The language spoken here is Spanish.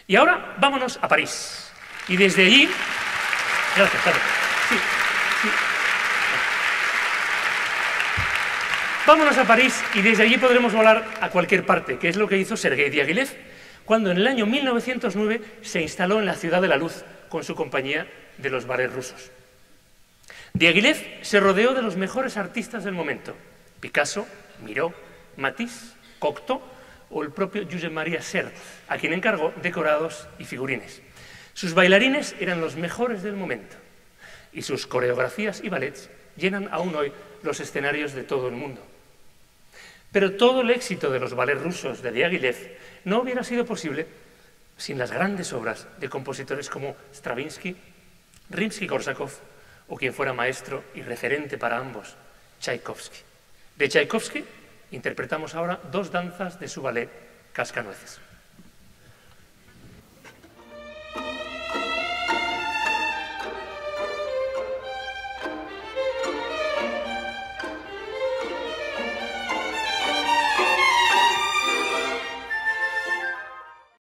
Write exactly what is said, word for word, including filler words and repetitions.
Y ahora vámonos a París. Y desde allí... Gracias, Carlos. Sí, sí. Vámonos a París y desde allí podremos volar a cualquier parte, que es lo que hizo Sergei Diaghilev cuando en el año mil novecientos nueve se instaló en la Ciudad de la Luz con su compañía de los ballets rusos. Diaghilev se rodeó de los mejores artistas del momento: Picasso, Miró, Matisse, Cocteau o el propio Josep Maria Sert, a quien encargó decorados y figurines. Sus bailarines eran los mejores del momento y sus coreografías y ballets llenan aún hoy los escenarios de todo el mundo. Pero todo el éxito de los ballets rusos de Diaghilev no hubiera sido posible sin las grandes obras de compositores como Stravinsky, Rimsky-Korsakov o quien fuera maestro y referente para ambos, Tchaikovsky. De Tchaikovsky interpretamos ahora dos danzas de su ballet Cascanueces.